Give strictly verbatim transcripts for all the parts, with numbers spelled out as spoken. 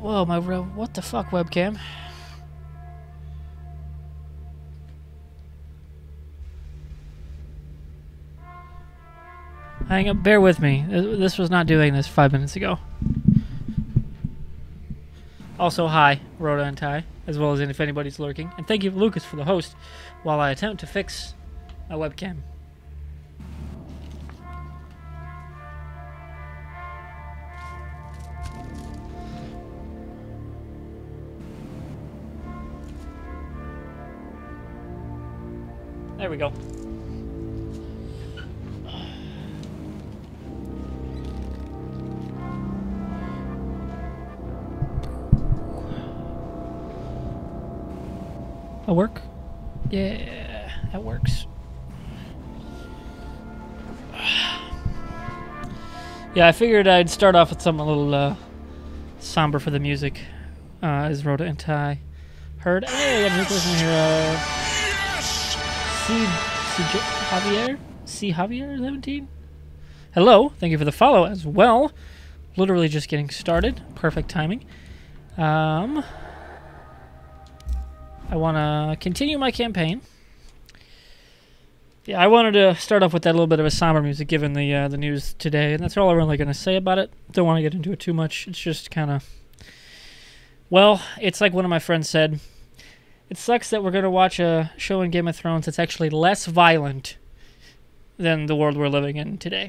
Whoa, my what the fuck webcam? Hang up, bear with me. This was not doing this five minutes ago. Also, hi, Rhoda and Ty, as well as if anybody's lurking. And thank you, Lucas, for the host, while I attempt to fix my webcam. There we go. That work? Yeah, that works. Yeah, I figured I'd start off with something a little uh, somber for the music, uh, as Rhoda and Ty heard. Hey, I got a new person here. Uh, C, C Javier? C Javier seventeen? Hello, thank you for the follow as well. Literally just getting started. Perfect timing. Um... I want to continue my campaign. Yeah, I wanted to start off with that little bit of a somber music given the uh, the news today, and that's all I'm really going to say about it. Don't want to get into it too much. It's just kind of... Well, it's like one of my friends said, it sucks that we're going to watch a show in Game of Thrones that's actually less violent than the world we're living in today.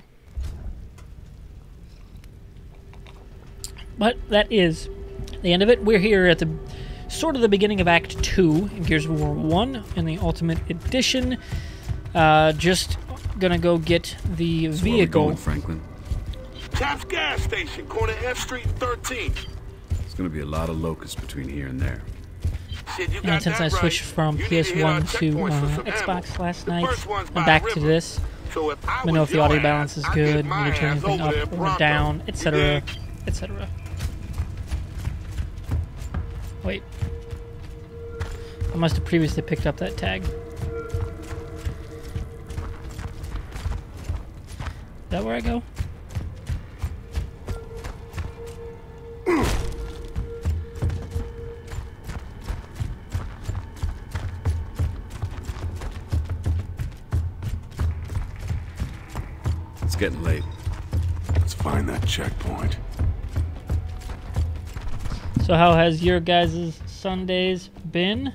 But that is the end of it. We're here at the... sort of the beginning of Act two in Gears of War one in the Ultimate Edition. Uh, just gonna go get the so vehicle. Where are we going, Franklin? Taps gas station, corner F Street and thirteenth. There's gonna be a lot of locusts between here and there. Shit, you got And since that I switched right. from You P S one need to to hit our checkpoints for uh, some Xbox ammo. last The night, first one's by I'm back the to river. this. So if I Let me know was if the audio your balance ass, is I'd good, get my need to turn ass anything over there up or pronto. down, You et cetera, dig? et cetera. Wait. I must have previously picked up that tag. Is that where I go? It's getting late. Let's find that checkpoint. So how has your guys' Sundays been?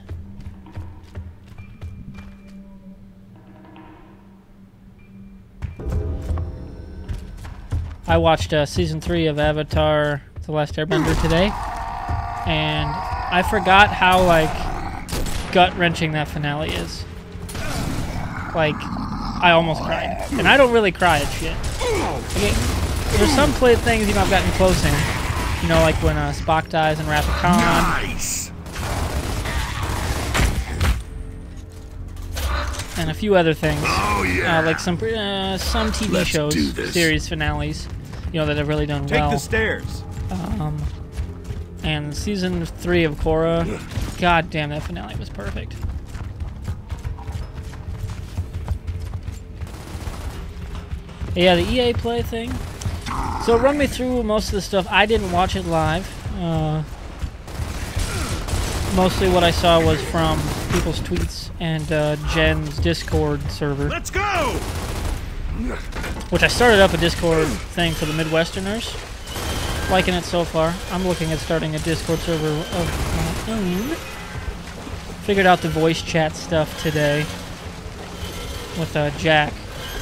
I watched uh, season three of Avatar: The Last Airbender today, and I forgot how like gut-wrenching that finale is. Like, I almost cried, and I don't really cry at shit. Okay, there's some play things you know I've gotten close in, you know, like when uh, Spock dies in Wrath of Khan. Nice. And a few other things, Oh yeah. uh, like some uh, some T V Let's shows, do this. series finales, you know, that have really done Take well. the stairs. Um, and season three of Korra, god damn, that finale was perfect. Yeah, the E A Play thing. So run me through most of the stuff. I didn't watch it live. Uh, mostly what I saw was from people's tweets and uh, Jen's Discord server. Let's go! Which I started up a Discord thing for the Midwesterners. Liking it so far. I'm looking at starting a Discord server of my own. Figured out the voice chat stuff today with uh, Jack.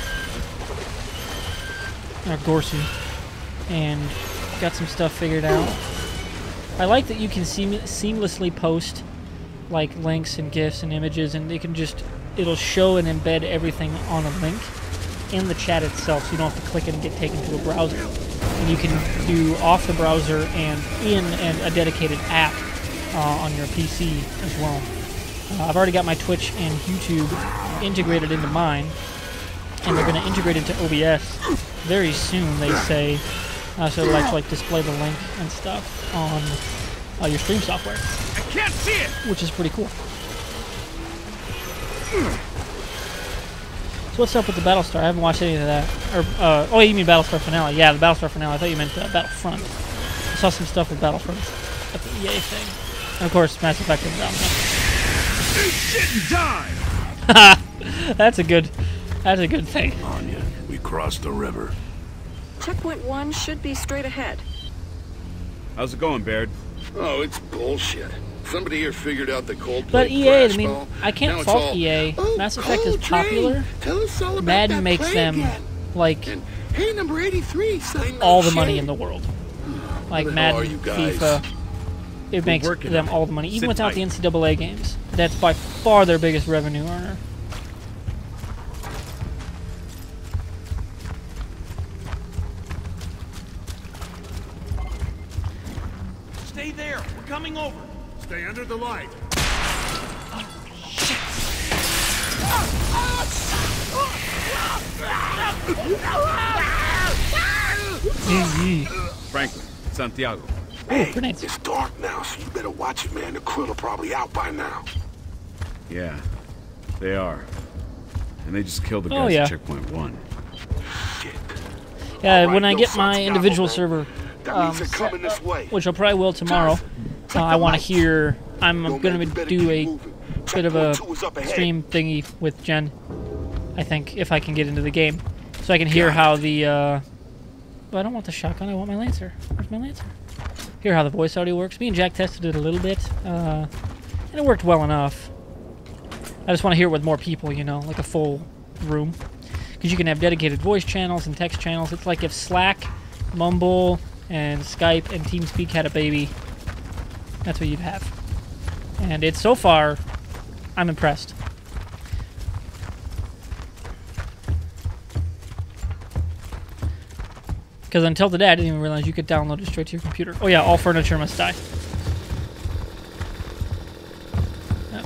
Or Gorsey. And got some stuff figured out. I like that you can seam seamlessly post like links and GIFs and images, and they can just, it'll show and embed everything on a link in the chat itself, so you don't have to click it and get taken to a browser. And you can do off the browser and in and a dedicated app uh, on your P C as well. Uh, I've already got my Twitch and YouTube integrated into mine, and they're going to integrate into O B S very soon, they say. Uh, so it'll actually like display the link and stuff on uh, your stream software, I can't see it! which is pretty cool. So what's up with the Battlestar? I haven't watched any of that. Or uh, oh, you mean Battlestar Finale? Yeah, the Battlestar Finale. I thought you meant uh, Battlefront. I saw some stuff with Battlefront. E A thing. And of course, Mass Effect is dominant. That's a good, that's a good thing. Anya, we crossed the river. Checkpoint one should be straight ahead. How's it going, Baird? Oh, it's bullshit. Somebody here figued out the Coldplay But E A, I brass mean, ball. I can't Now it's fault all, E A. "Oh, Mass Effect is Coltrane, popular. Tell us all about Madden that makes play them again. like And hey, number eighty-three, saying no all the shit. money in the world. Like Who the hell are Madden, you guys? FIFA. It makes working them on it. all the money, even Sit without tight. the N C double A games. That's by far their biggest revenue earner. Stay there. We're coming over. Stay under the light. Franklin, Santiago. Hey, grenades. it's dark now, so you better watch it, man. The krill are probably out by now. Yeah, they are. And they just killed the Oh, guys yeah. at checkpoint one. Shit. Yeah, All right, when I no get my Santiago, individual man. server, That um, means they're coming this way. which I probably will tomorrow, Tough. uh, Check I the want to lights. hear. I'm Yo, going man, to you better do keep a moving. bit of a Checkpoint two is up ahead. stream thingy with Jen. I think if I can get into the game, so I can hear Got how the. Uh, but I don't want the shotgun. I want my Lancer. Where's my Lancer? Hear how the voice audio works. Me and Jack tested it a little bit, uh, and it worked well enough. I just want to hear it with more people, you know, like a full room, because you can have dedicated voice channels and text channels. It's like if Slack, Mumble, and Skype and TeamSpeak had a baby. That's what you'd have. And it's so far, I'm impressed. Because until today, I didn't even realize you could download it straight to your computer. Oh yeah, all furniture must die. Yep.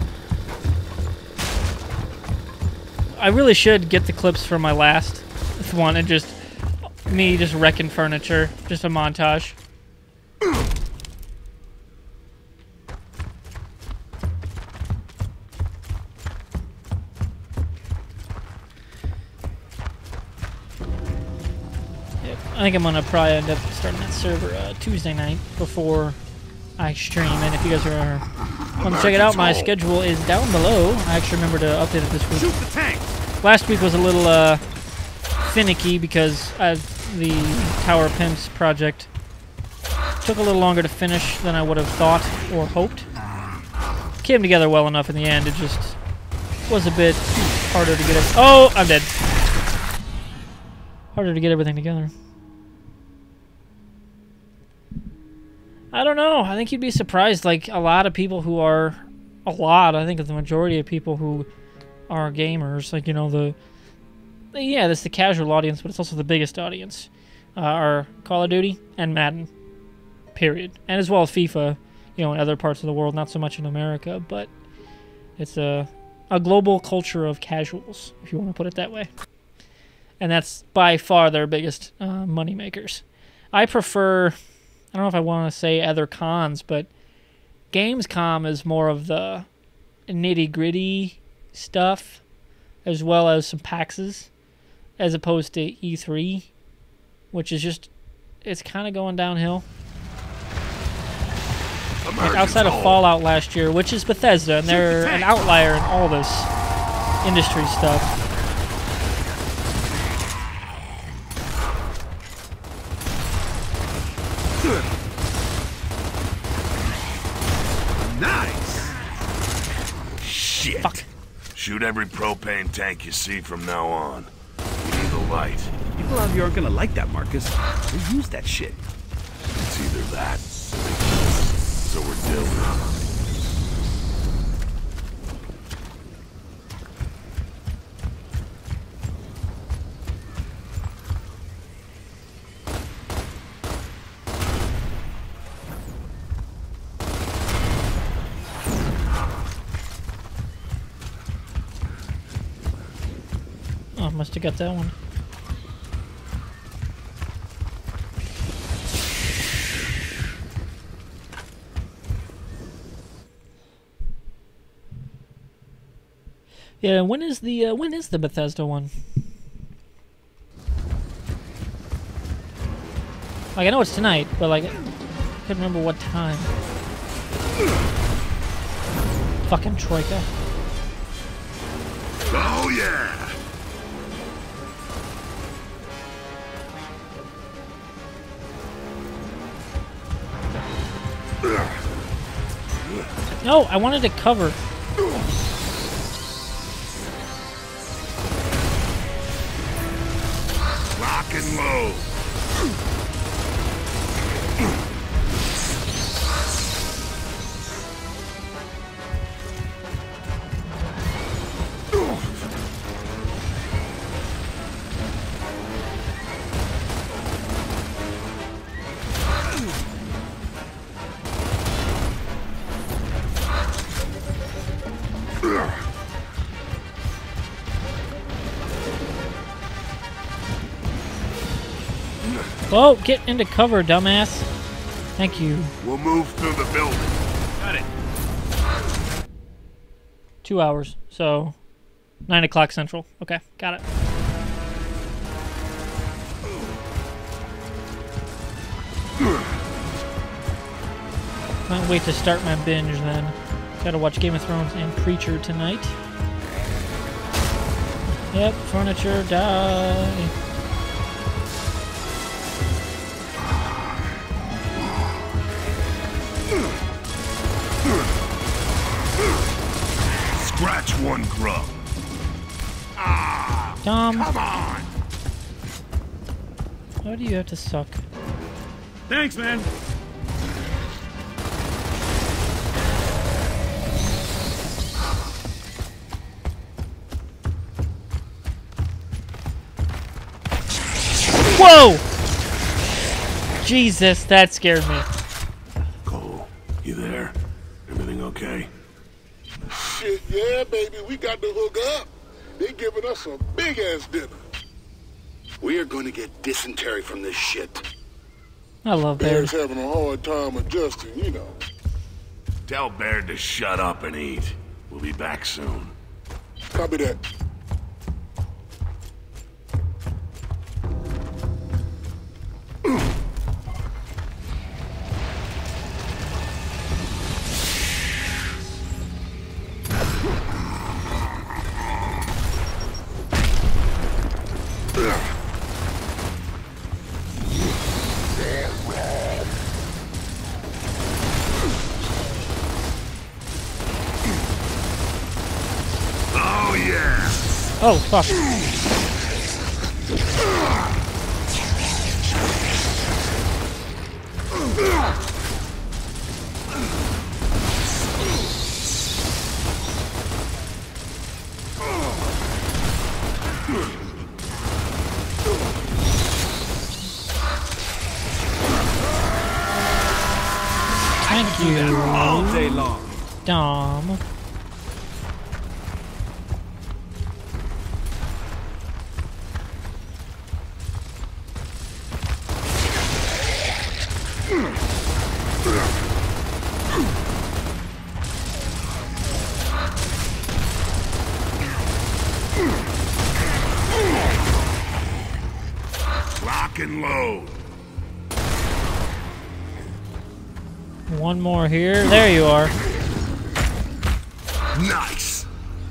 I really should get the clips from my last one and just me just wrecking furniture, just a montage. I think I'm gonna probably end up starting that server uh, Tuesday night before I stream. And if you guys are want to check it out, my schedule is down below. I actually remember to update it this week. Shoot the tank. Last week was a little uh, finicky because I, the Tower Pimps project took a little longer to finish than I would have thought or hoped. Came together well enough in the end. It just was a bit harder to get it. Oh, I'm dead. Harder to get everything together. I don't know. I think you'd be surprised. Like, a lot of people who are... A lot. I think the majority of people who are gamers, like, you know, the... Yeah, that's the casual audience, but it's also the biggest audience, uh, are Call of Duty and Madden. Period. And as well as FIFA, you know, in other parts of the world. Not so much in America, but it's a, a global culture of casuals, if you want to put it that way. And that's by far their biggest uh, money makers. I prefer... I don't know if I want to say other cons, but Gamescom is more of the nitty-gritty stuff, as well as some PAXs, as opposed to E three, which is just, it's kind of going downhill. Like outside of Fallout last year, which is Bethesda, and they're an outlier in all this industry stuff. Nice. Shit. Fuck. Shoot every propane tank you see from now on. We need a light. People out here aren't gonna like that, Marcus. They use that shit. It's either that, so we're dealing. Oh, must have got that one. Yeah, when is the uh, when is the Bethesda one? Like, I know it's tonight, but like I couldn't remember what time. Fucking Troika. Oh, yeah! No, I wanted to cover. Lock and load. Whoa, get into cover, dumbass. Thank you. We'll move through the building. Got it. Two hours, so nine o'clock central. Okay, got it. Can't wait to start my binge then. Gotta watch Game of Thrones and Preacher tonight. Yep, furniture, die. Scratch one grub. Ah, Dom, come on. why do you have to suck? Thanks, man. Whoa! Jesus, that scared me. Cole, you there? Everything okay? Shit, yeah, baby, we got the hook up. They giving us a big-ass dinner. We are going to get dysentery from this shit. I love Bear's bears. having a hard time adjusting, you know. Tell Baird to shut up and eat. We'll be back soon. Copy that. Oh, yeah! Oh, fuck. Thank you, All day long. Dom. Lock and load. One more here. There you are. Nice.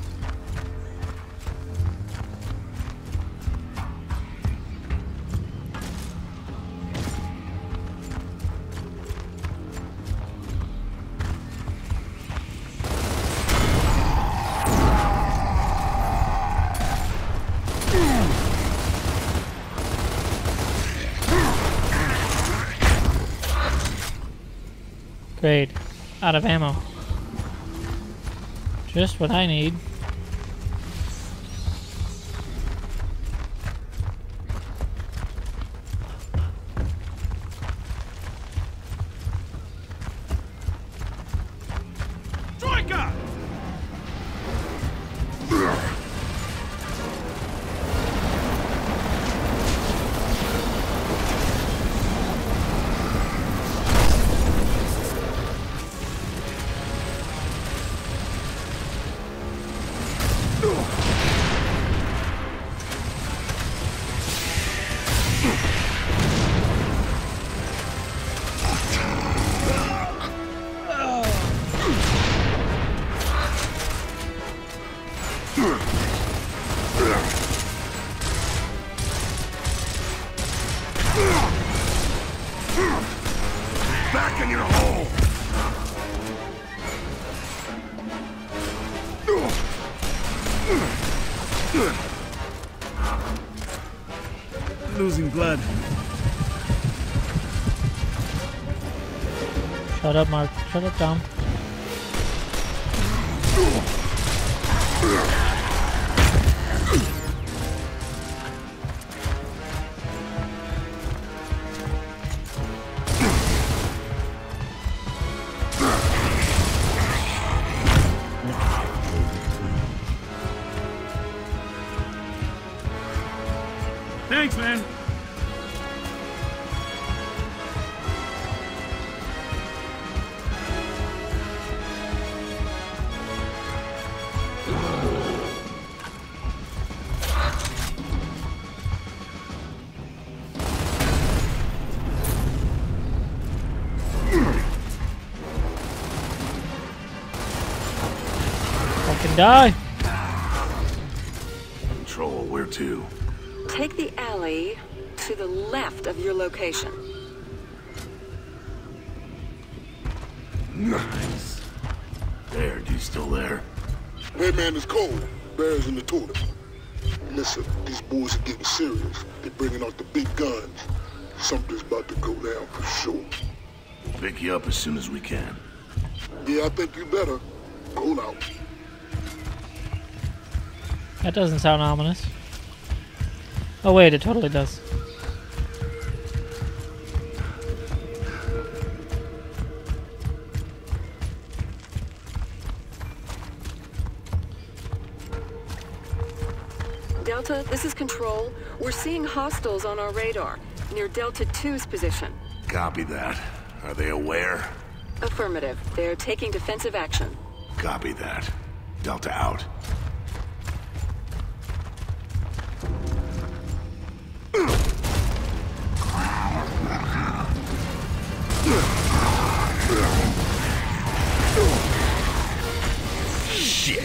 Great. Out of ammo. Just what I need. Troika! Losing blood. Shut up, Mark. Shut up, Dom. Thanks, man. Fucking die. Control, where to? Take the alley to the left of your location. Nice. There, you still there? Hey man, it's cold. Bear's in the toilet. Listen, these boys are getting serious. They're bringing out the big guns. Something's about to go down for sure. We'll pick you up as soon as we can. Yeah, I think you better. Roll out. That doesn't sound ominous. Oh wait, it totally does. Delta, this is Control. We're seeing hostiles on our radar, near Delta two's position. Copy that. Are they aware? Affirmative. They're taking defensive action. Copy that. Delta out. Shit!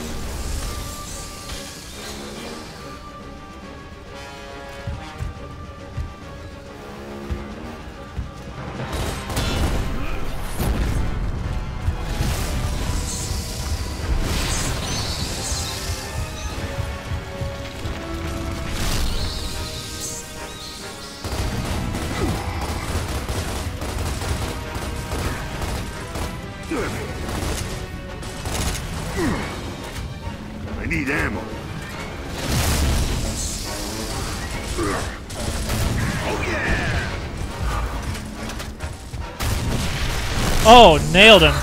I need ammo. Oh yeah! Oh, nailed him.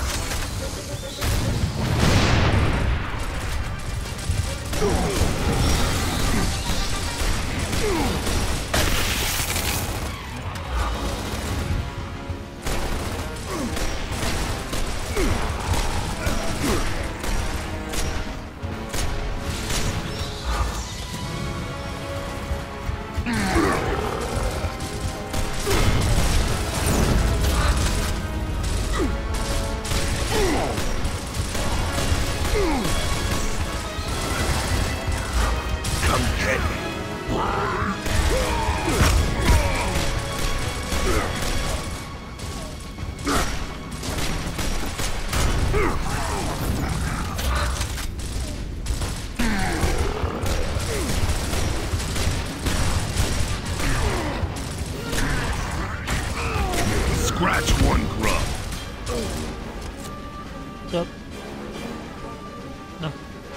Come get me. Scratch one grub. What's up? No.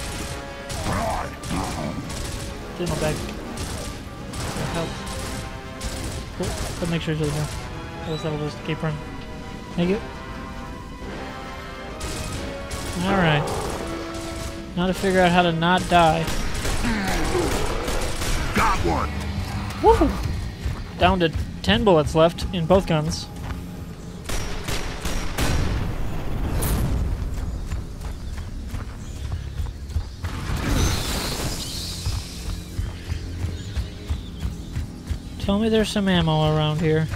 Get in my bag. Help. Cool. But make sure it's really there. Otherwise that'll just keep running. Thank you. Alright. Now to figure out how to not die. Got one. Woo! Down to ten bullets left in both guns. Tell me there's some ammo around here.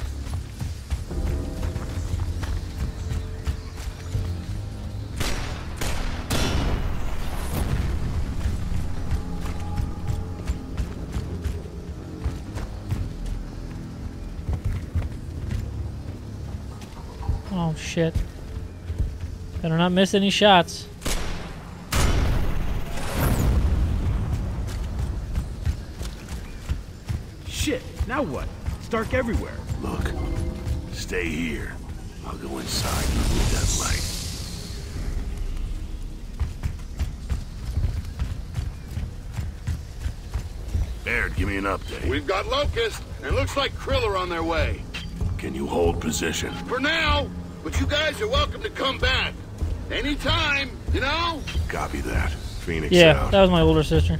Oh shit. Better not miss any shots. Shit, now what? It's dark everywhere. Look, stay here. I'll go inside and remove that light. Baird, give me an update. We've got Locust, and looks like Krill are on their way. Can you hold position? For now, but you guys are welcome to come back. Anytime, you know? Copy that. Phoenix Yeah, out. that was my older sister.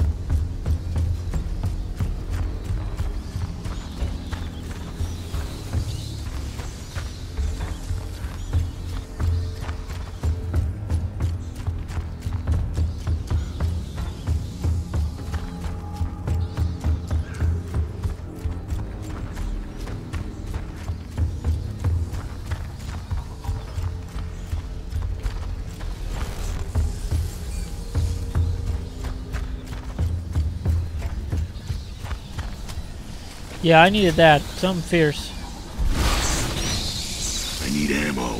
Yeah, I needed that. Something fierce. I need ammo.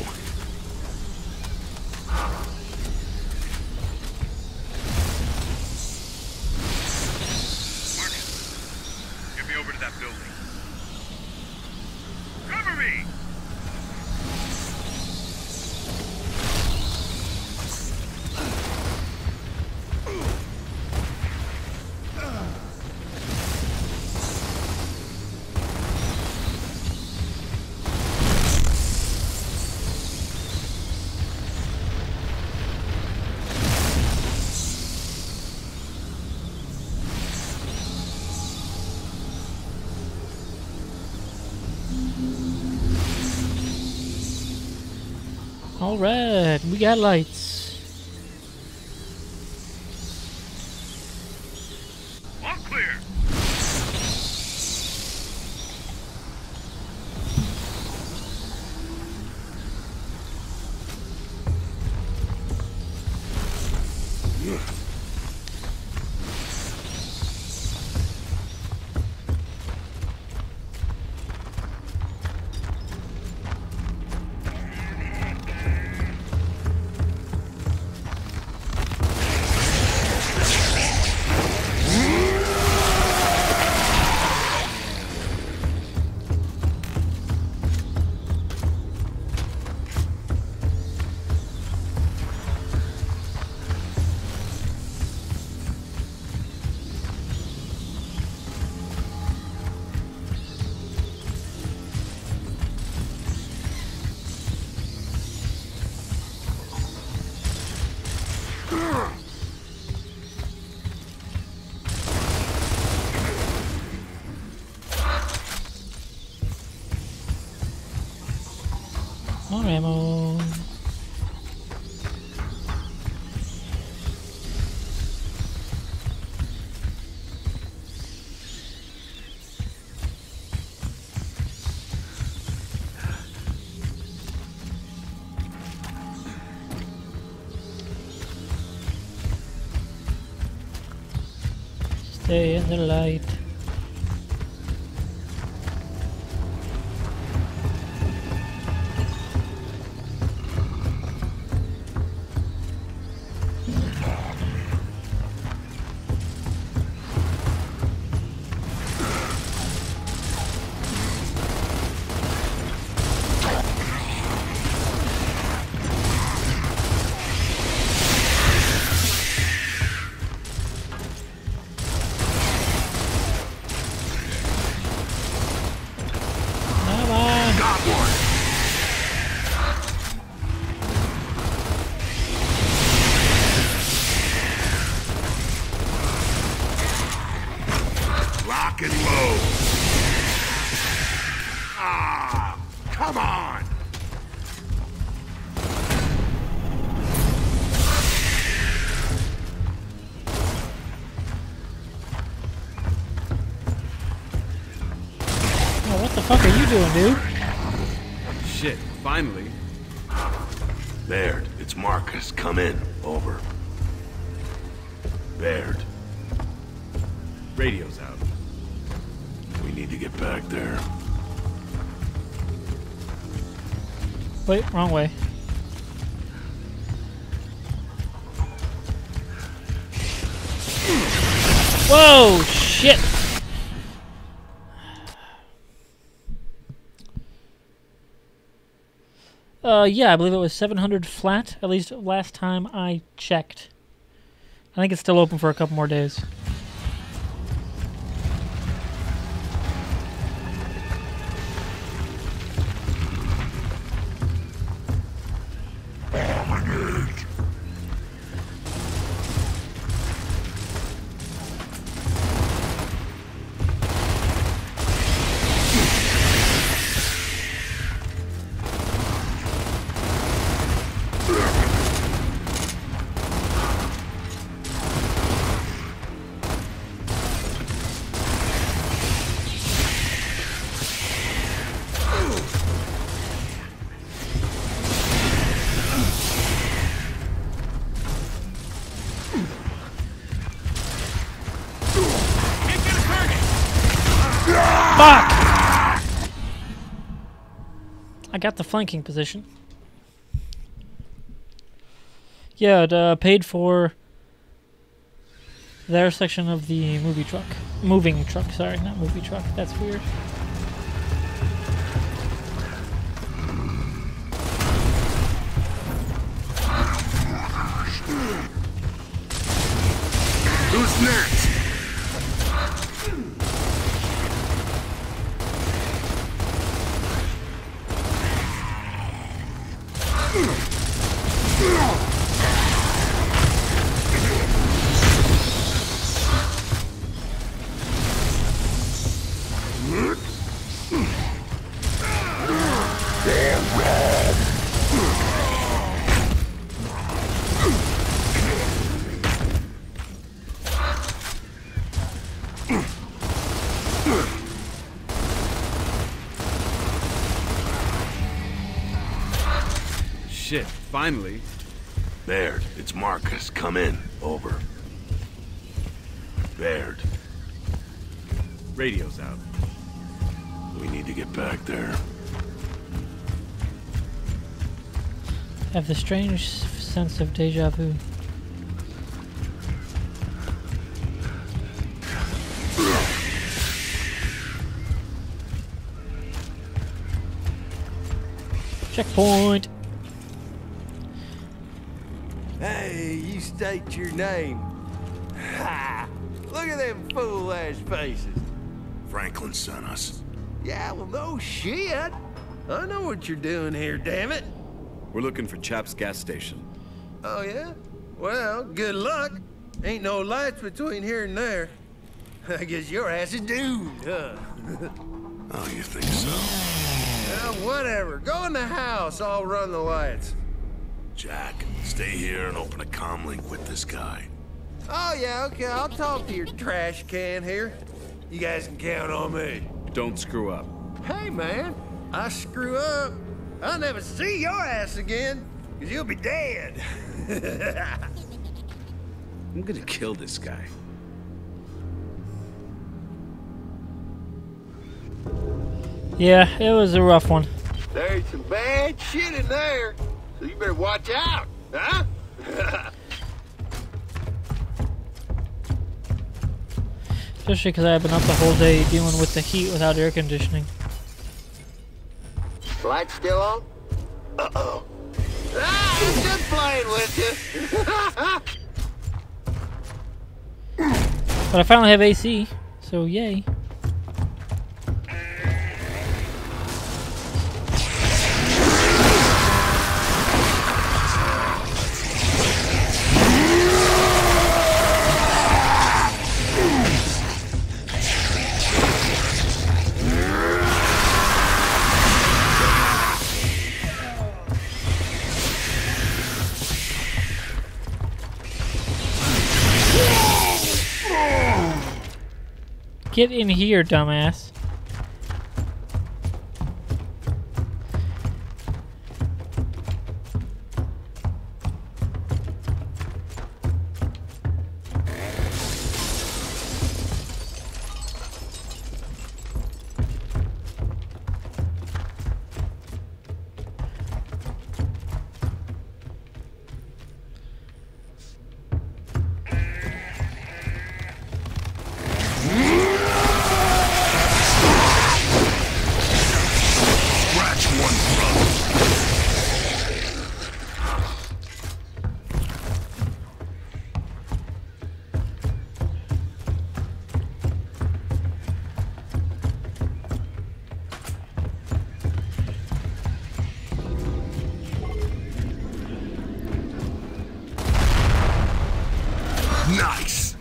Marcus, get me over to that building. Cover me! Alright, we got lights. All clear. More ammo. Stay in the light. Lock and load. Ah, come on. Oh, what the fuck are you doing, dude? Shit, finally. Baird, it's Marcus. Come in. Over. Baird, Radio's out. we need to get back there. Wait, wrong way. Whoa, shit! Uh, yeah, I believe it was seven hundred flat, at least last time I checked. I think it's still open for a couple more days. Fuck! I got the flanking position. Yeah, it uh, paid for their section of the movie truck. Moving truck, sorry, not movie truck. That's weird. Who's next? Shit, finally. Baird, it's Marcus. Come in. Over. Baird, Radio's out. we need to get back there. I have the strange sense of deja vu. Checkpoint. Hey, you state your name. Ha! Look at them fool-ass faces. Franklin sent us. Yeah, well, no shit. I know what you're doing here, damn it. We're looking for Chap's gas station. Oh, yeah? Well, good luck. Ain't no lights between here and there. I guess your ass is doomed, huh? Oh, you think so? Well, whatever. Go in the house. I'll run the lights. Jack, stay here and open a comm link with this guy. Oh, yeah, okay. I'll talk to your trash can here. You guys can count on me. Don't screw up. Hey, man. I screw up, I'll never see your ass again, because you'll be dead. I'm gonna kill this guy. Yeah, it was a rough one. There's some bad shit in there, so you better watch out, huh? Especially because I've been up the whole day dealing with the heat without air conditioning. Lights still on? Uh-oh. Ah, I'm just playing with you. But I finally have A C, so yay. Get in here, dumbass. Nice.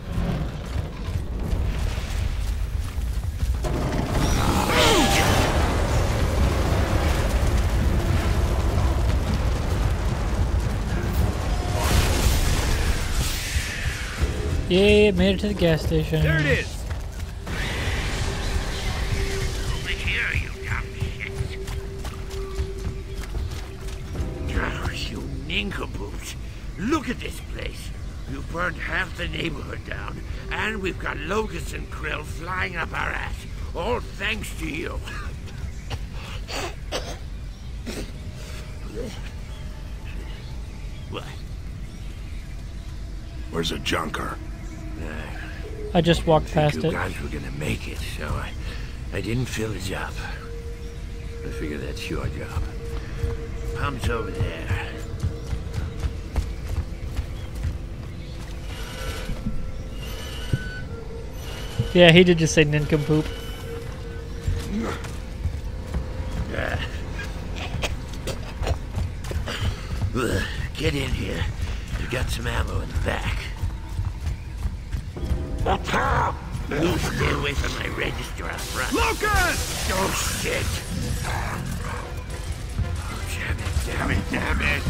Yeah, made it to the gas station. There it is. Over here, you dumb shit. Oh, you nincompoops. Look at this place. You burned half the neighborhood down, and we've got locusts and krill flying up our ass. All thanks to you. What? Where's the junker? I just walked past You it. guys were gonna make it, so I, I didn't fill the job. I figure that's your job. Pump's over there. Yeah, he did just say nincompoop. Uh, Ugh, get in here. We've got some ammo in the back. You stay away from my register up front. Lucas! Oh, shit. Oh, damn it, damn it, damn it.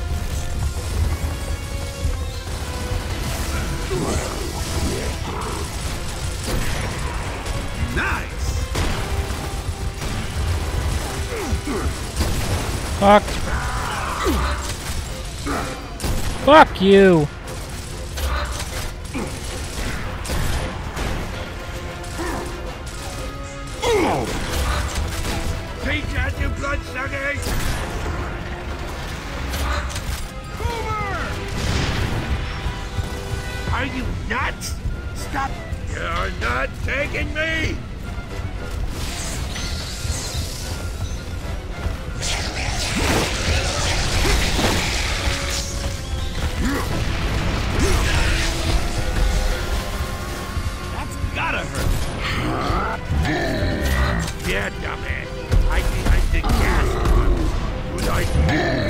Nice. Fuck. Fuck you. Take out, you bloodsuckers! Are you nuts? Stop! You're not taking me! That's gotta hurt. Yeah, dumbass. I behind the gas pump. Good idea.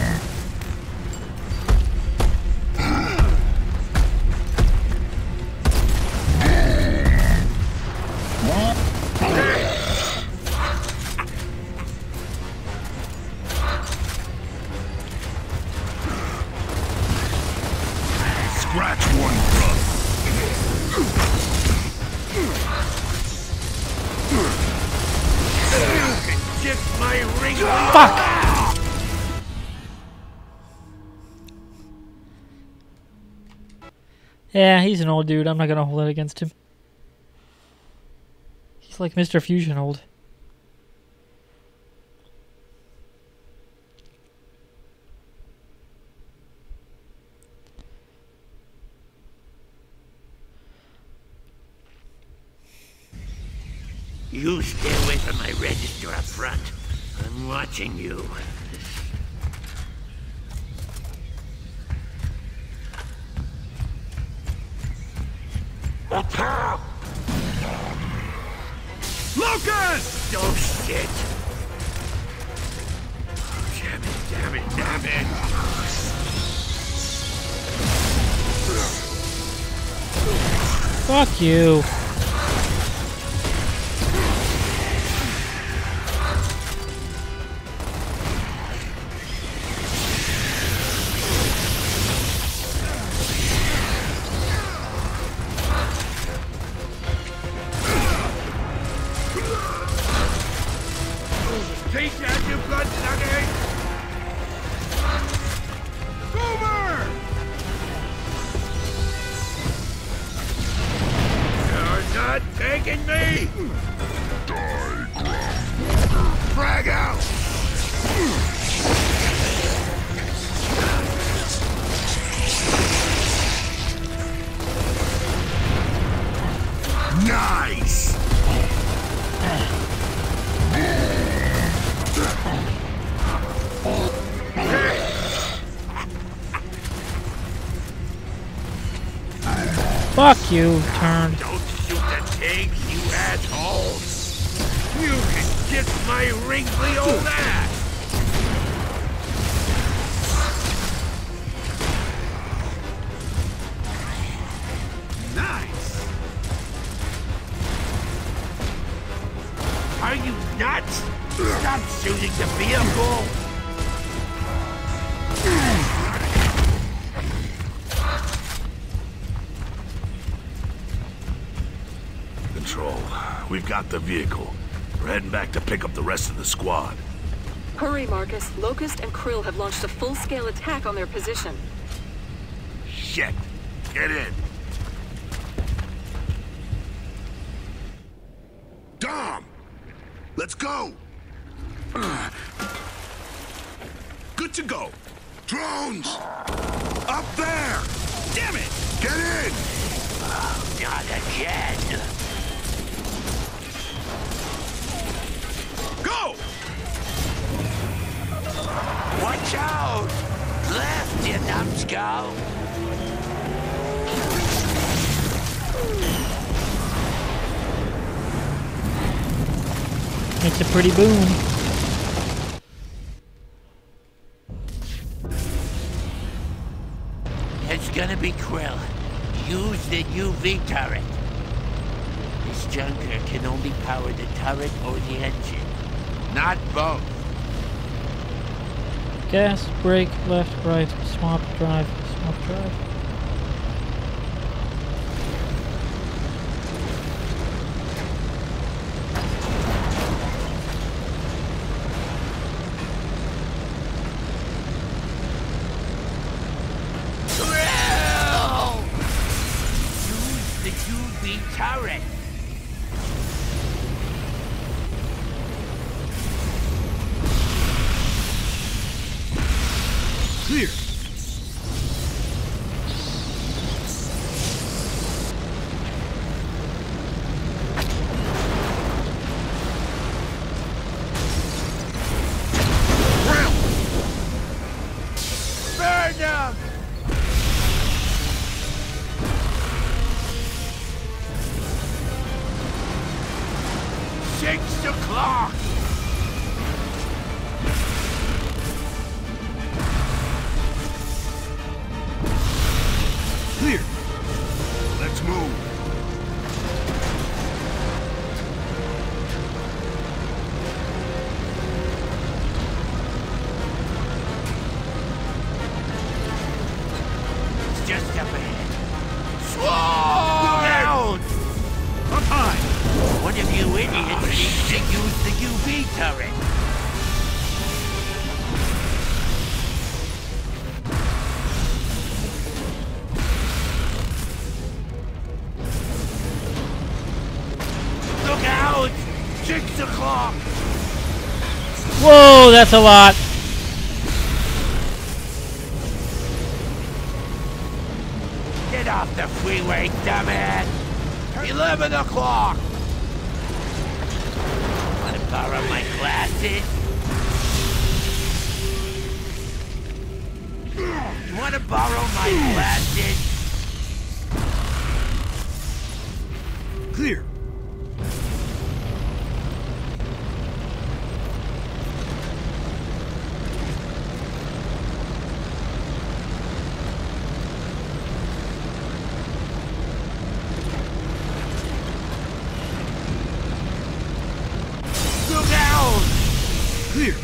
Scratch one, brother. Just my ring. Fuck. Yeah, he's an old dude. I'm not gonna hold it against him. He's like Mister Fusion old. You stay away from my register up front. I'm watching you. Lucas! Oh, shit. Oh, damn it, damn it, damn it. Fuck you. Take that, you bloodsuckers! Boomer! You're not taking me! Frag out! Nice! Fuck you, turn. Don't shoot the tanks, you assholes! You can kiss my wrinkly old ass! Stop shooting the vehicle! Control, we've got the vehicle. We're heading back to pick up the rest of the squad. Hurry, Marcus. Locust and Krill have launched a full-scale attack on their position. Shit! Get in! Dom! Let's go! Good to go. Drones! Up there! Damn it! Get in! Not again! Go! Watch out! Left, you numbskull! It's a pretty boom. It's gonna be Krill. Use the U V turret. This junker can only power the turret or the engine, not both. Gas, brake, left, right, swap, drive, swap, drive. Krill! Use the U V turret. Clear. Burn them! Six o'clock! Clear. Let's move. It's just up ahead. Slow down! Up high. One of you idiots needs to use the U V turret. Look out! Six o'clock! Whoa, that's a lot. Get off the freeway, dumbass! Eleven o'clock! Wanna borrow my glasses? You wanna borrow my glasses? Clear. Look out! Clear.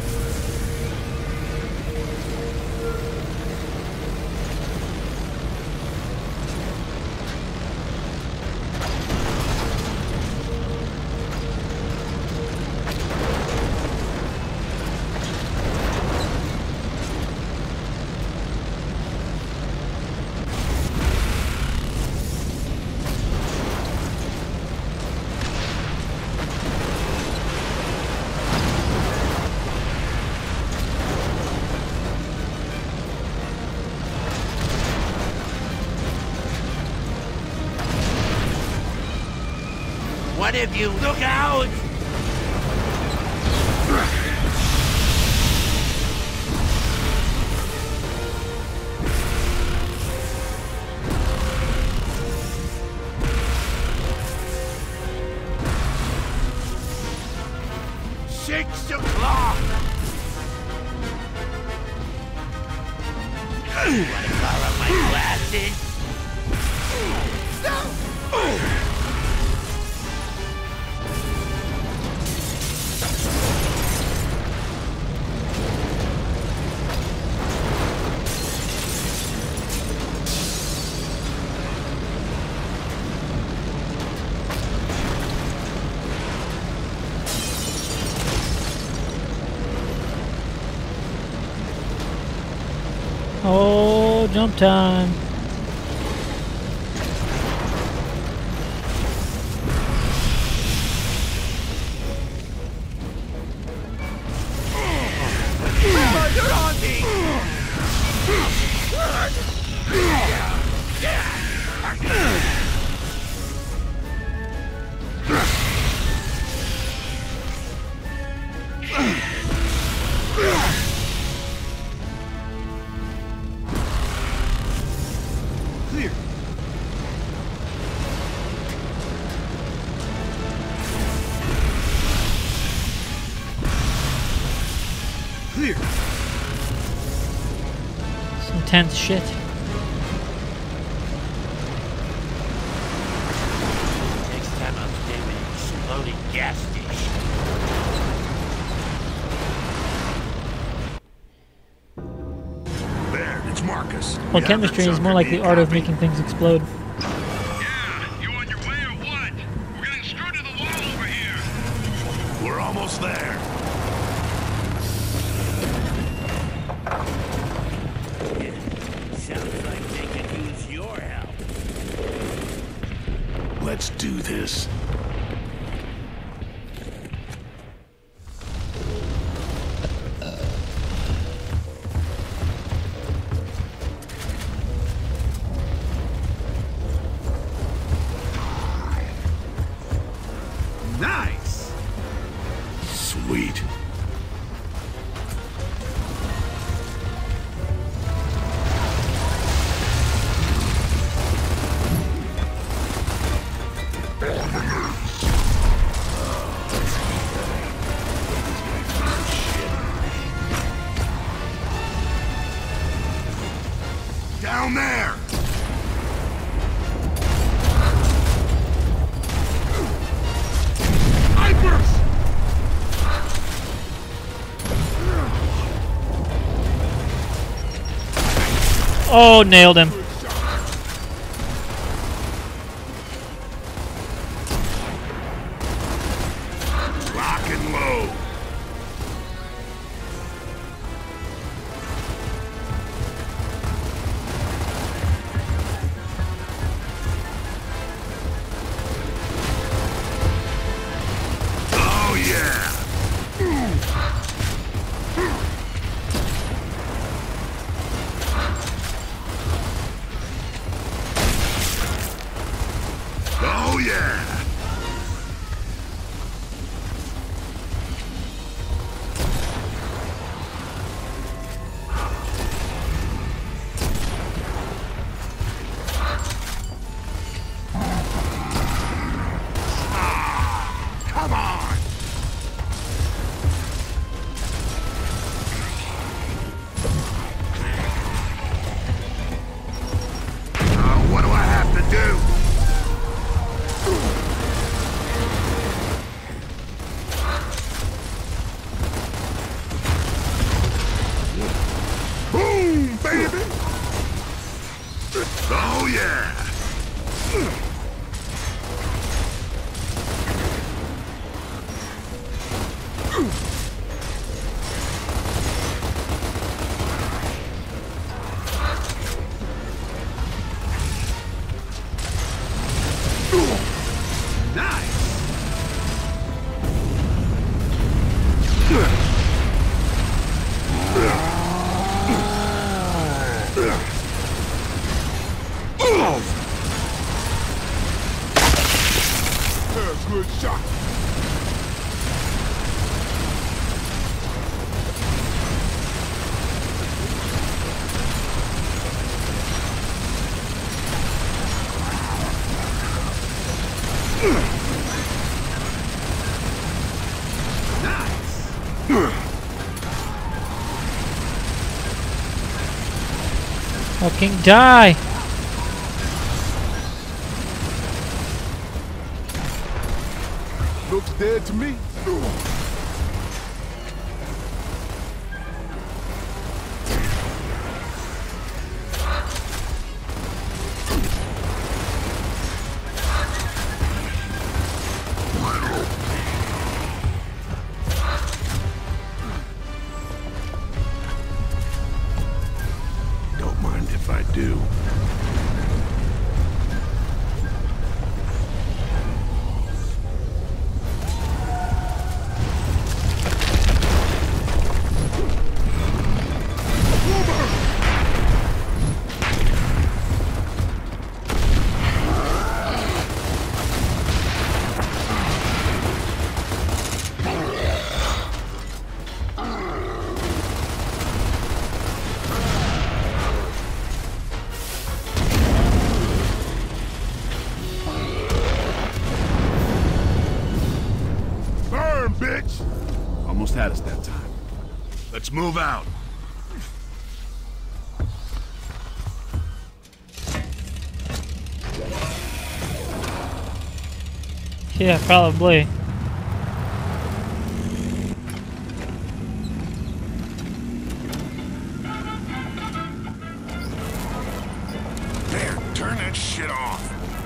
One of you, look out! Six o'clock! Wanna borrow my glasses? No! Jump time. You're on me! Clear. Clear. Some tense shit. Next time I'll stay with an exploding gas station. There, it's Marcus. Well, You have chemistry the is more like the Junker art of copy. making things explode. Yeah, you on your way or what? We're getting screwed to the wall over here. We're almost there. Sounds like they could use your help. Let's do this. Nice. Sweet. Down there! Snipers! Oh, nailed him. Lock and load. Oh yeah! Oh yeah! Ah, come on! Uh, what do I have to do? Boom, baby! Oh yeah! Nice. That's a good shot. Fucking die! Looks dead to me. Don't mind if I do. had us that time. Let's move out. Yeah, probably. There, turn that shit off.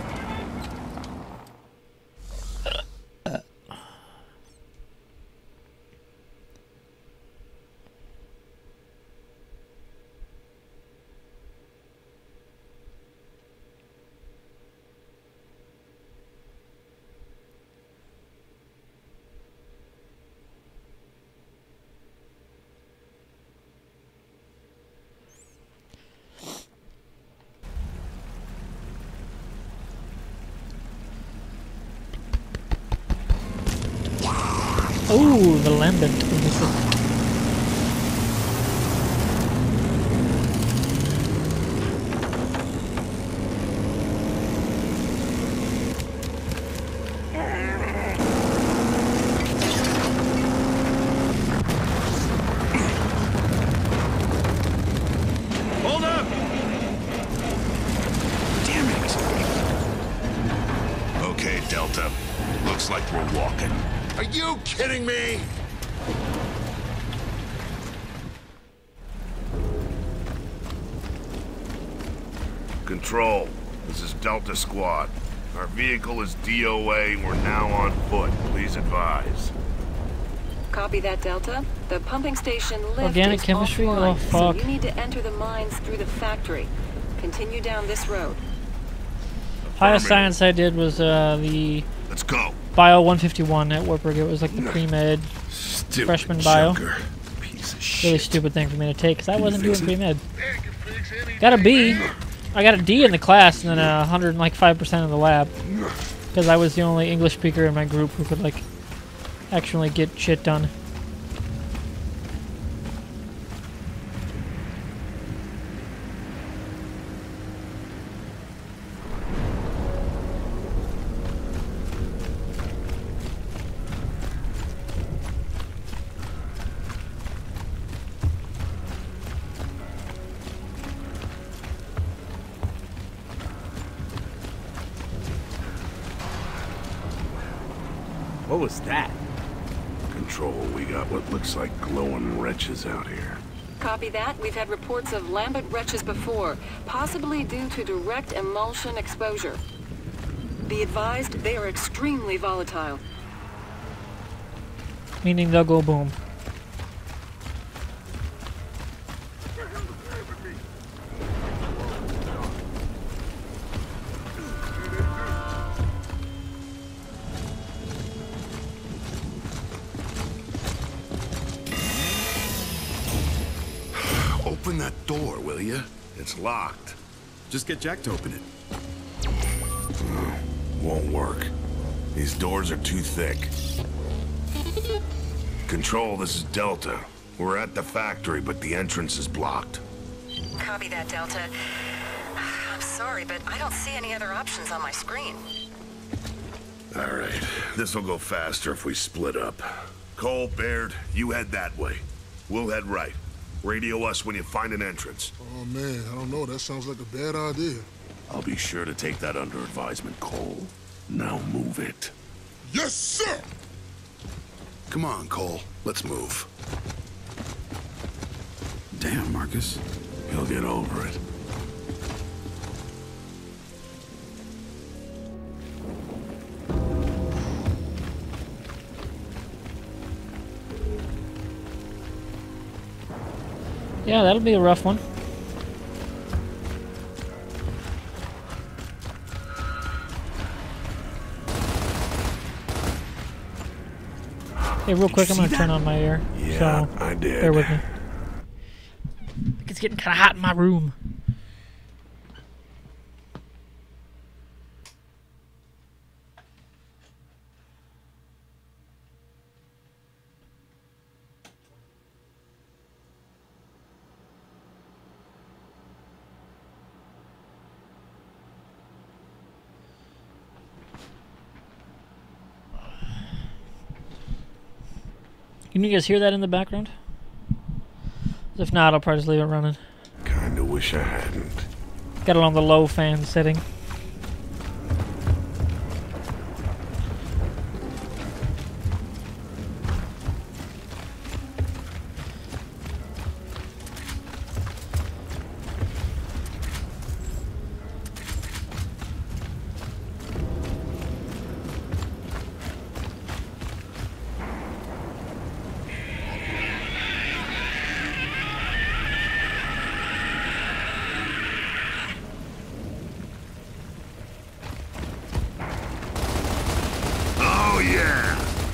Ooh, the lambent. Hold up! Damn it! Okay, Delta. Looks like we're walking. Are you kidding me? Control, this is Delta Squad. Our vehicle is D O A and we're now on foot. Please advise. Copy that, Delta. The pumping station lift Organic is chemistry? offline, Oh, fuck. so you need to enter the mines through the factory. Continue down this road. Highest science I did was uh, the Let's go. Bio one fifty-one at Wartburg. It was like the pre-med Stupid freshman bio. joker. Piece of Really shit. stupid thing for me to take because I wasn't doing fix it? pre-med. Got a B. I got a D in the class and then a hundred and like five percent in the lab because I was the only English speaker in my group who could like actually get shit done. What was that? Control, we got what looks like glowing wretches out here. Copy that. We've had reports of lambent wretches before, possibly due to direct emulsion exposure. Be advised, they are extremely volatile. Meaning they'll go boom. Open that door, will you? It's locked. Just get Jack to open it. Won't work. These doors are too thick. Control, this is Delta. We're at the factory, but the entrance is blocked. Copy that, Delta. I'm sorry, but I don't see any other options on my screen. All right. This'll go faster if we split up. Cole, Baird, you head that way. We'll head right. Radio us when you find an entrance. Oh, man, I don't know. That sounds like a bad idea. I'll be sure to take that under advisement, Cole. Now move it. Yes, sir! Come on, Cole. Let's move. Damn, Marcus. He'll get over it. Yeah, that'll be a rough one. Hey, real quick, I'm gonna turn on my air. Yeah, so I did. Bear with me. It's getting kind of hot in my room. You Can you guys hear that in the background? If not, I'll probably just leave it running. Kinda wish I hadn't. Got it on the low fan setting. Oh, yeah!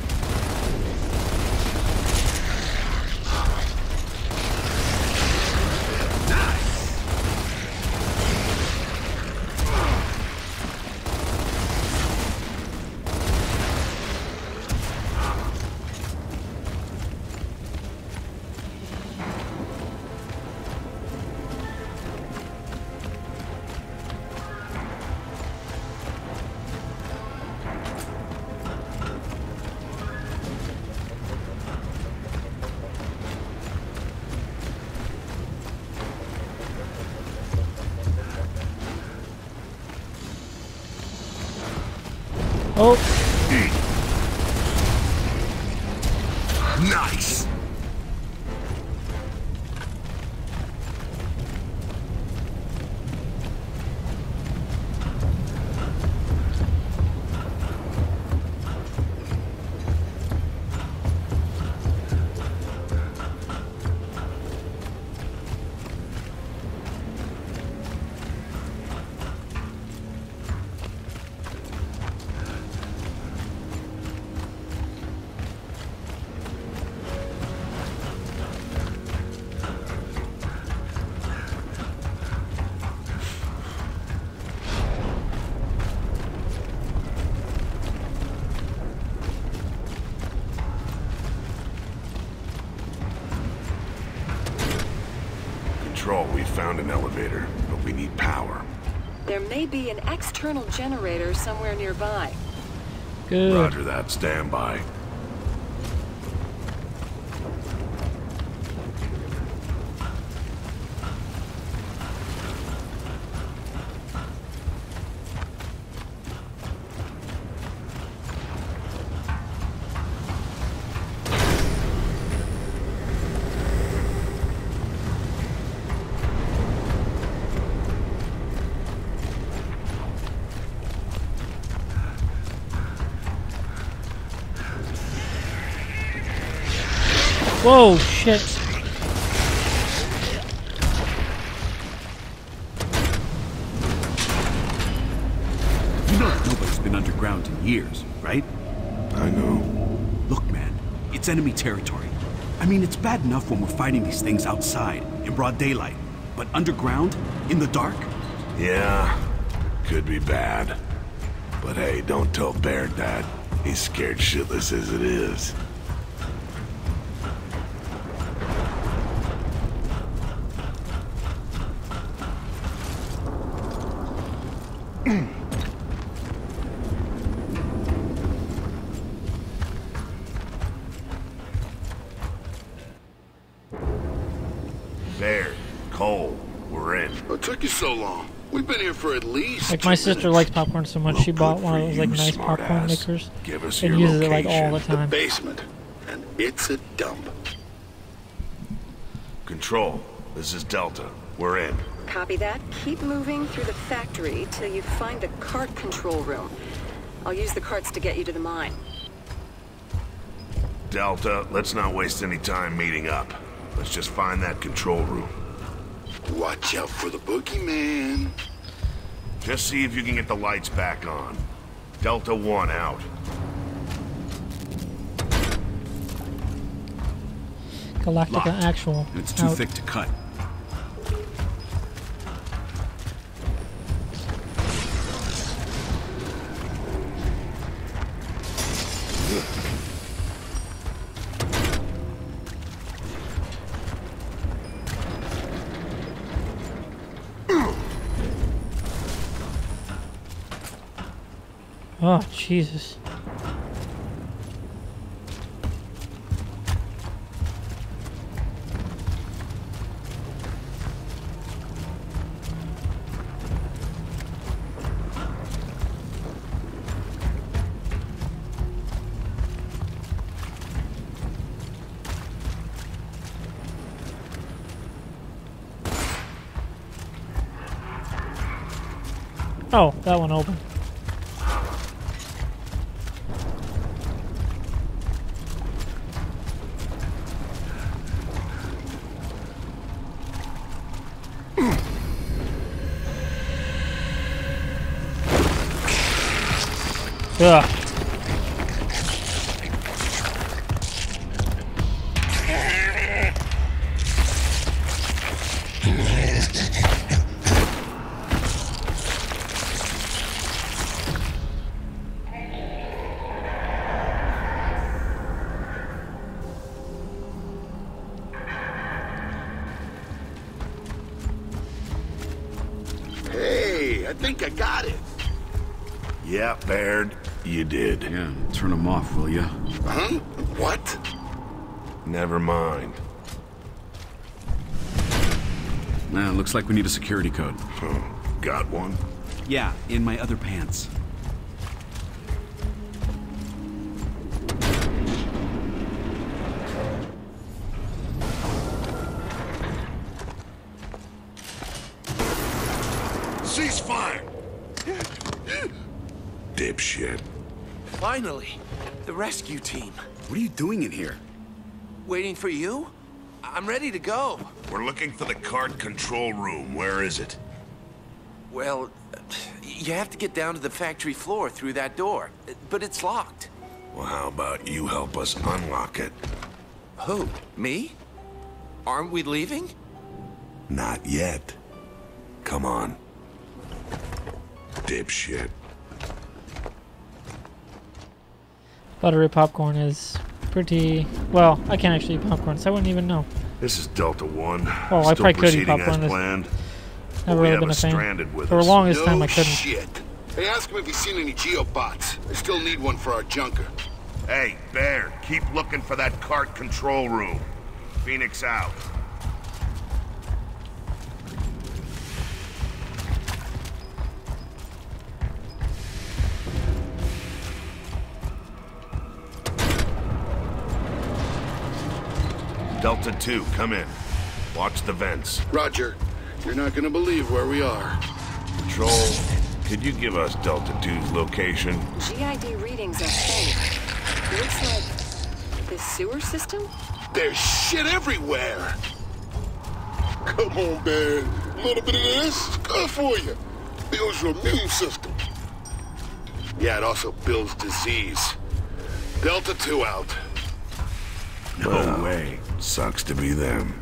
Oh. Nice. Control, we found an elevator, but we need power. There may be an external generator somewhere nearby. Good. Roger that, stand by. Whoa, shit. You know that nobody's been underground in years, right? I know. Look, man, it's enemy territory. I mean, it's bad enough when we're fighting these things outside, in broad daylight. But underground, in the dark? Yeah, could be bad. But hey, don't tell Baird that. He's scared shitless as it is. Baird, Cole, we're in. What took you so long? We've been here for at least Like, my two sister minutes. likes popcorn so much, Well, she bought good one of for those, like, you, nice popcorn smartass. makers Give us and your uses it, like, all the location. time. Basement, and it's a dump. Control, this is Delta. We're in. Copy that. Keep moving through the factory till you find the cart control room. I'll use the carts to get you to the mine. Delta, let's not waste any time meeting up. Let's just find that control room. Watch out for the boogeyman. Just see if you can get the lights back on. Delta one out. Galactica Locked. Actual. And it's too out. thick to cut. Oh, Jesus. Oh, that one open. Ugh. Hey, I think I got it. Yeah, Baird, you did. Yeah, turn them off, will ya? Huh? What? Never mind. Nah, looks like we need a security code. Oh, got one? Yeah, in my other pants. Ceasefire! Dipshit. Finally, the rescue team. What are you doing in here? Waiting for you? I'm ready to go. We're looking for the cart control room. Where is it? Well, you have to get down to the factory floor through that door, but it's locked. Well, how about you help us unlock it? Who? Me? Aren't we leaving? Not yet. Come on. Dipshit. Buttery popcorn is pretty... Well, I can't actually eat popcorn, so I wouldn't even know. This is Delta One. Oh, I Still probably could eat proceeding popcorn. as This planned. never we really have been a a fan. stranded with For the us. longest No time, I couldn't. shit. Hey, ask him if he's seen any geobots. I still need one for our junker. Hey, Baird, keep looking for that cart control room. Phoenix out. Delta two, come in. Watch the vents. Roger. You're not gonna believe where we are. Patrol, could you give us Delta two's location? G I D readings are faint. Looks like the sewer system? There's shit everywhere. Come on, man. A little bit of this is good for you. Builds your immune system. Yeah, it also builds disease. Delta two out. No well, way. Sucks to be them.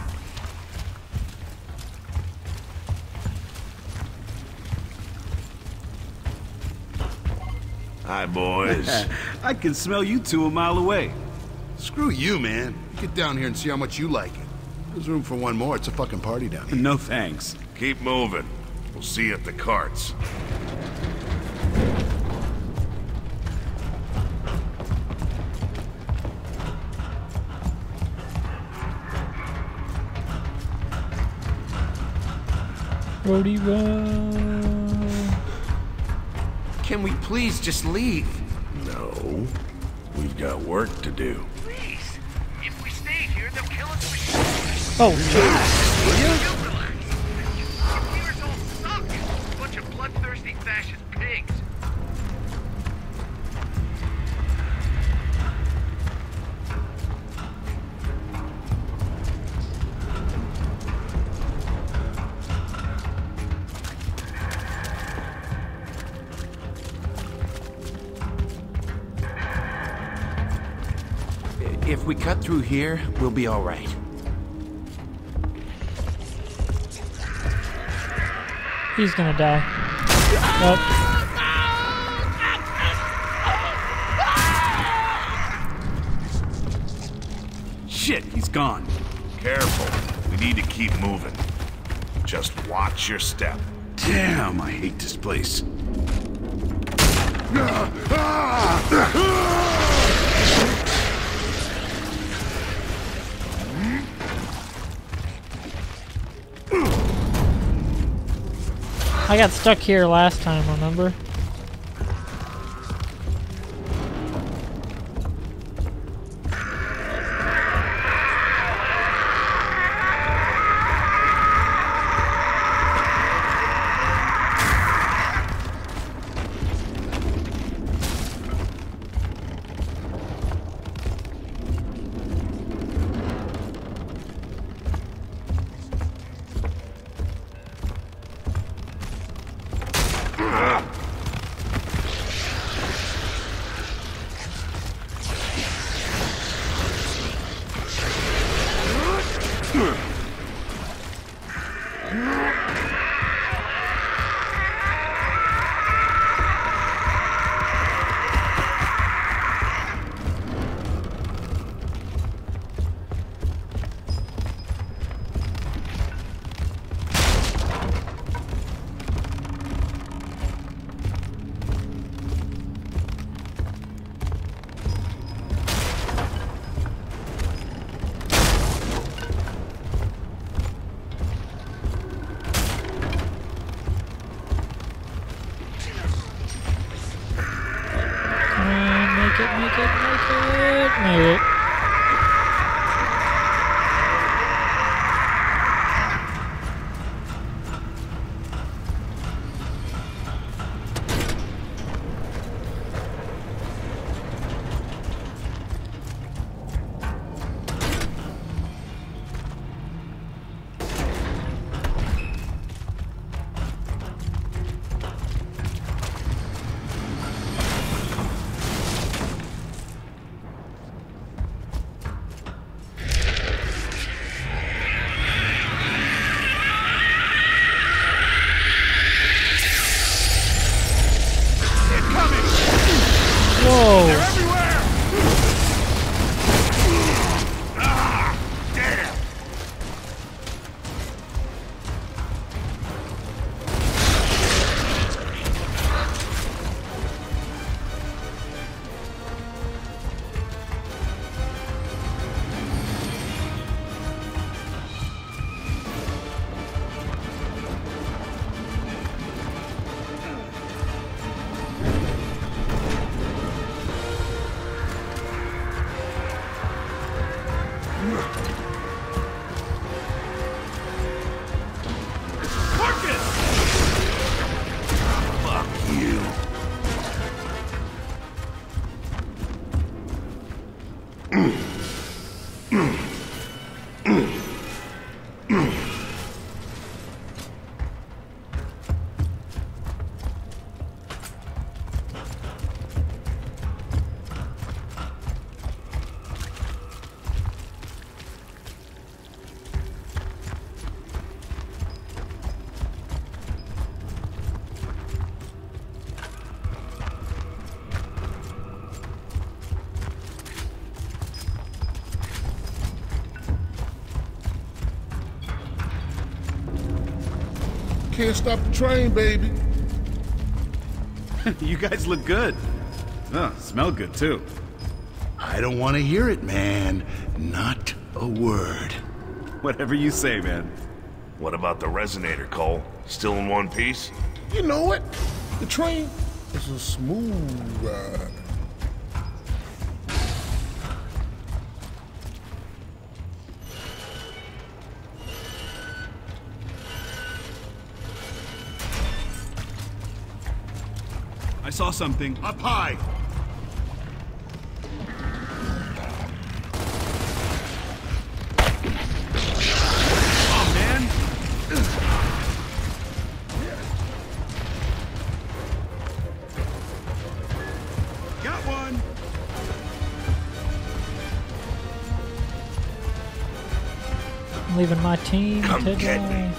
Hi, boys. I can smell you two a mile away. Screw you, man. Get down here and see how much you like it. There's room for one more. It's a fucking party down here. No thanks. Keep moving. We'll see you at the carts. Roadie run. Can we please just leave? No. We've got work to do. Please. If we stay here, they'll kill us for sure. Oh, jeez. Will you? Relax. Here's all suck. Bunch of bloodthirsty fascist pigs. If we cut through here, we'll be all right. He's gonna die. Well, Shit, he's gone. Careful. We need to keep moving. Just watch your step. Damn, I hate this place. I got stuck here last time, remember? make it, make it, made it. Can't stop the train, baby. You guys look good. Oh, smell good too. I don't want to hear it, man. Not a word. Whatever you say, man. What about the resonator, Cole? Still in one piece? You know it. The train is a smooth ride. I saw something. Up high. Oh, man. Got one. I'm leaving my team Come to get die. me.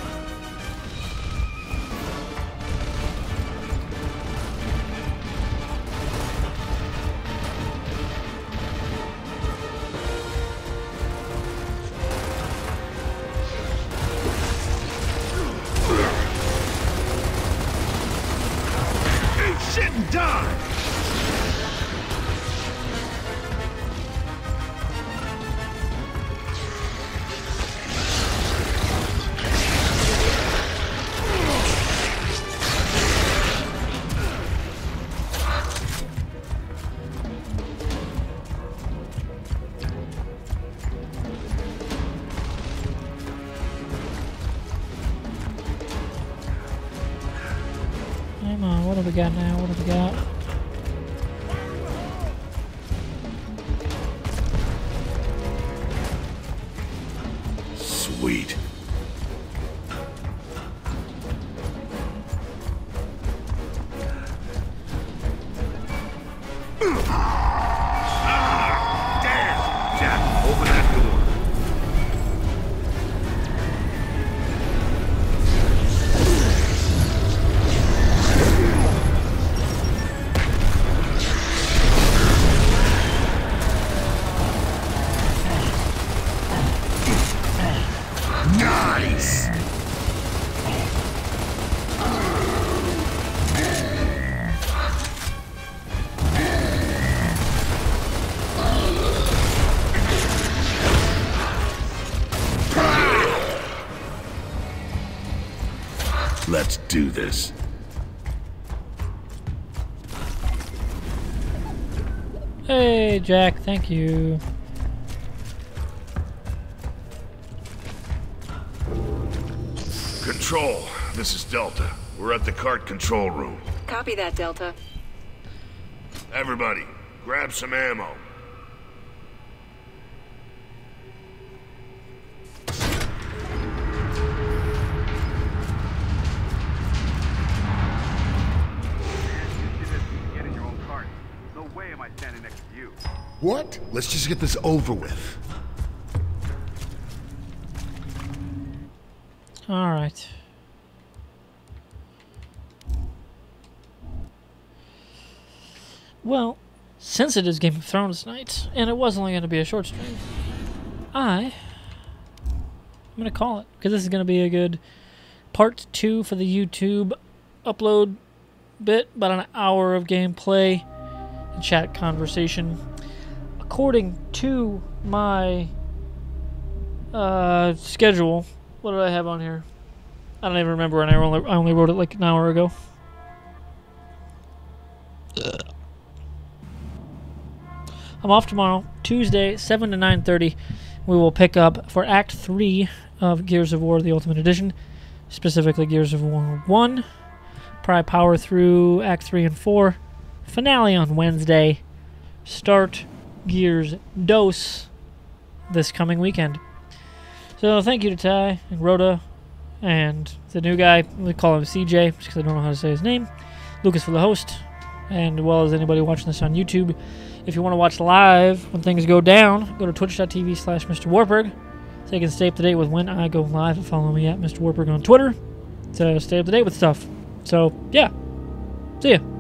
Shit and die! Come on, what have we got now? What have we got? Sweet. Damn! Jack, open that door. Nice! Let's do this. Hey, Jack, thank you. Control, this is Delta. We're at the cart control room. Copy that, Delta. Everybody, grab some ammo. What? Let's just get this over with. All right. Well, since it is Game of Thrones night, and it was only going to be a short stream, I am going to call it, because this is going to be a good part two for the YouTube upload bit, about an hour of gameplay and chat conversation. According to my uh, schedule, what did I have on here? I don't even remember, and I only, I only wrote it like an hour ago. I'm off tomorrow, Tuesday, seven to nine thirty. We will pick up for Act three of Gears of War, the Ultimate Edition, specifically Gears of War one. Probably power through Act three and four. Finale on Wednesday. Start Gears Dos this coming weekend. So thank you to Ty and Rhoda and the new guy, we call him C J just because I don't know how to say his name, Lucas for the host, and as well as anybody watching this on YouTube. If you want to watch live when things go down, go to twitch.tv slash Mr. Warburg so you can stay up to date with when I go live, and follow me at Mister Warburg on Twitter to stay up to date with stuff. So yeah, see ya.